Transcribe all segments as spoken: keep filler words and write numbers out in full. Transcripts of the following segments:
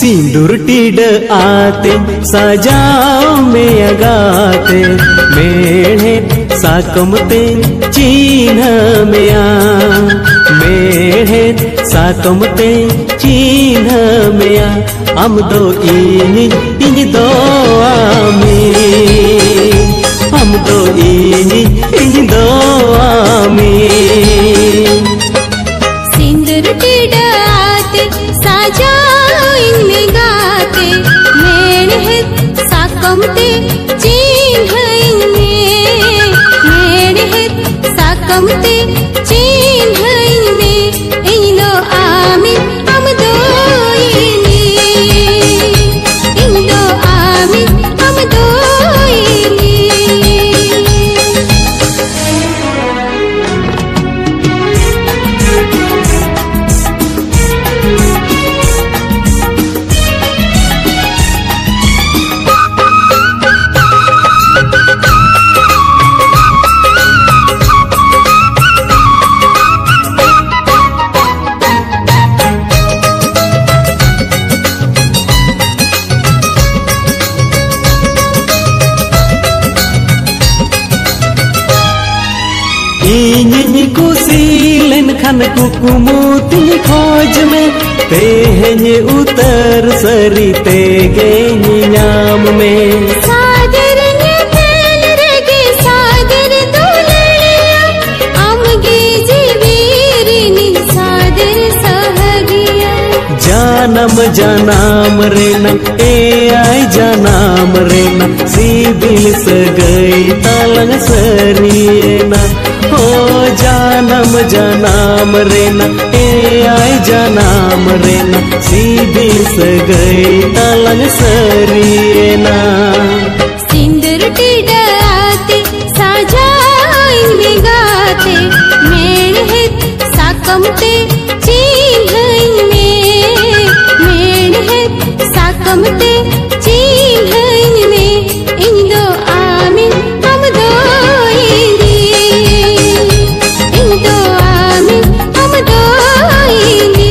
सिंदूर टीड आते सजाओ में अगाते मेढ़े साकमते चिन्ह में आ मेढ़े साकमते चिन्ह में आ हम दो इन इन दो आमी हम दो इन इन दो आमी सिंदूर टीड आते सजाओ इनमें गाते मेढ़े साकमते चिन्ह इनमें मेढ़े साकमते चिन्ह इनमें इन दो आमी हम दो इनी इन दो आमी हम दो इनी इन्हीं कुसी लेन खन कुकुमुती खोज में तेहने उतर सरी ते गई नाम में सागर ने तेल रेगे सागर दुलड़िया अमगे जीवीरिनी सागर सहगिया जानम जनाम रेना ए आई जनाम रेना सीबिल सगई तलंग सरियना हो जानम जनाम रेना ए आई जनाम रेना सीधी सगई तलंग सरियना सिंदूर टीड आते सजाओ इनमें गाते मेढ़े साकमते चिन्ह इनमें मेढ़े साकमते चिन्ह इनमें इन दो आमी हम दो इनी इन दो आमी हम दो इनी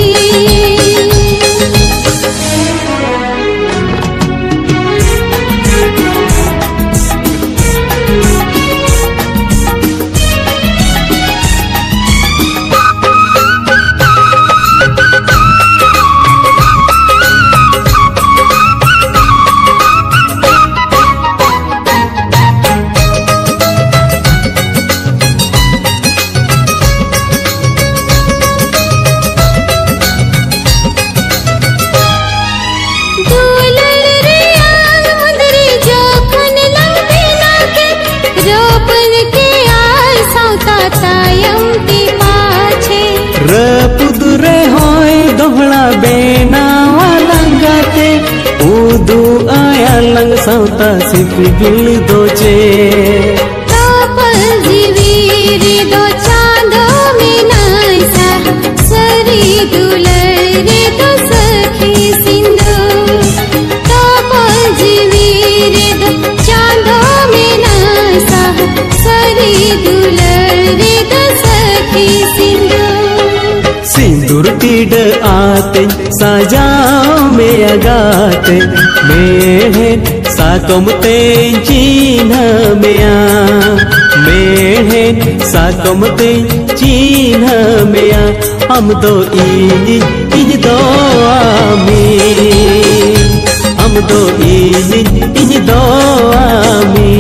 रपुदुरे होय दोहड़ा बेना वालंगाते उदू आया लंग सौता सिपिगिल दोचे तापल जीवीरी दो चांदो में नाइसा सरी दुलरे दो सखी सिंधु तापल जीवीरी दो चांदो में नाइसा सरी दुलरे दो सखी सिंधु सिंदूर टीड आते सजाओ में अगाते मेढ़े साकमते चिन्ह में आ मेढ़े साकमते चिन्ह में आ हम दो इन इन दो आमी हम दो इन इन दो आमी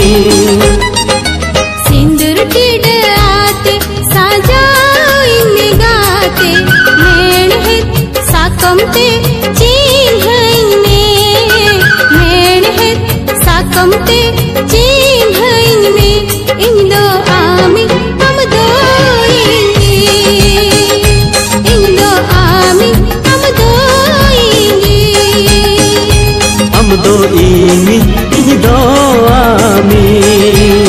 सिंदूर टीड आते सजाओ इनमें गाते मेढ़े साकमते चिन्ह इनमें मेढ़े साकमते चिन्ह इनमें इन दो आमी हम दो इनी इन दो आमी हम दो इनी हम दो इन इन दो आमी।